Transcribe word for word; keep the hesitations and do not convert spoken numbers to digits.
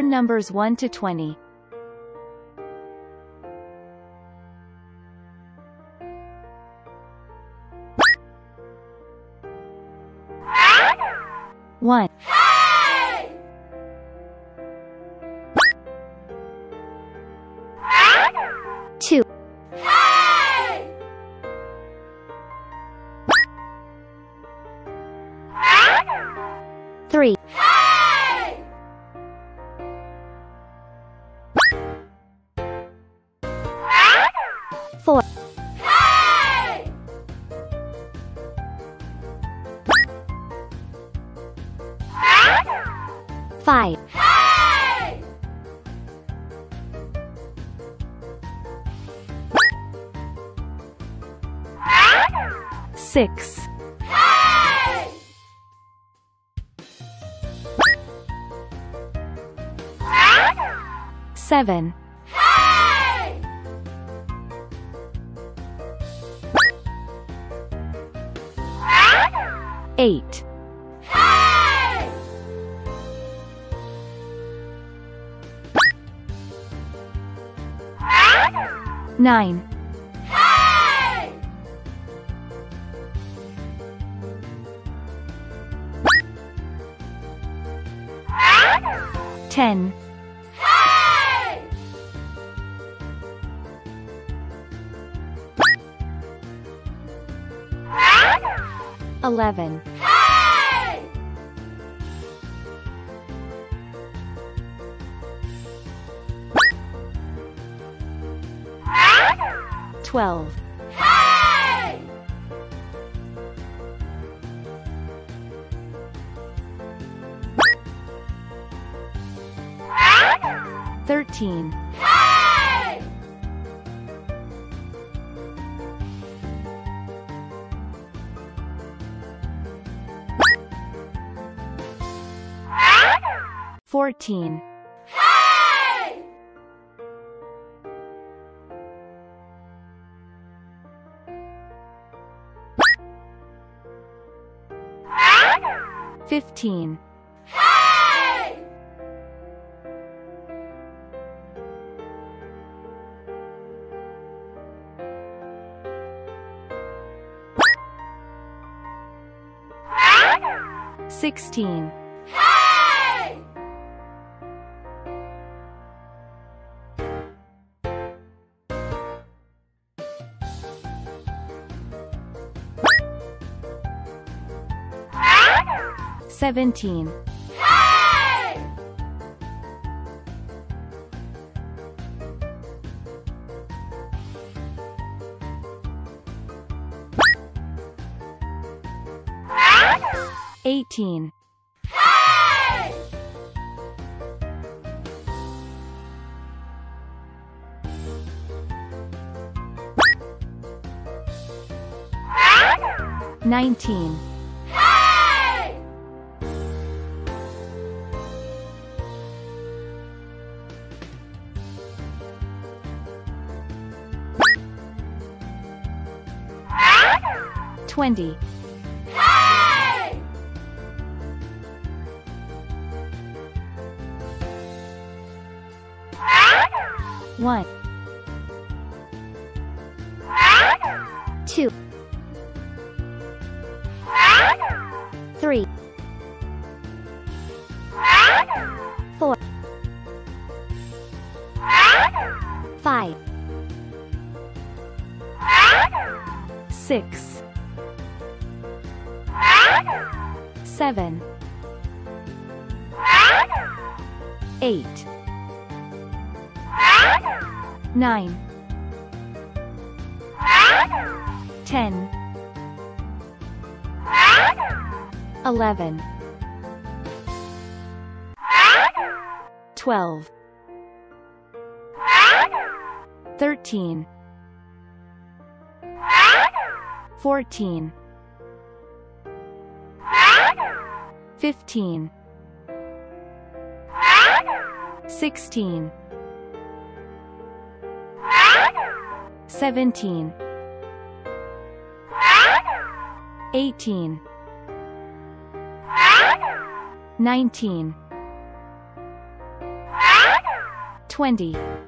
Name numbers one to twenty. One. Hey! Two. Hey! Three. Hey! Four. Hey! Five. Hey! Six. Hey! Seven. Hey! Eight. Hey! Nine. Hey! Ten. Hey! Eleven. Hey! Twelve. Hey! Thirteen. Hey! Fourteen. Hey! Fifteen. Hey! Sixteen. Hey! Seventeen. Hey! Eighteen. Hey! Nineteen. Hey! Twenty. Hey! One. Two. Three. Four. Five. Six. Seven. Eight. Nine. Ten. Eleven. Twelve. Thirteen. Fourteen. Fifteen. Sixteen. Seventeen. Eighteen. Nineteen. twenty.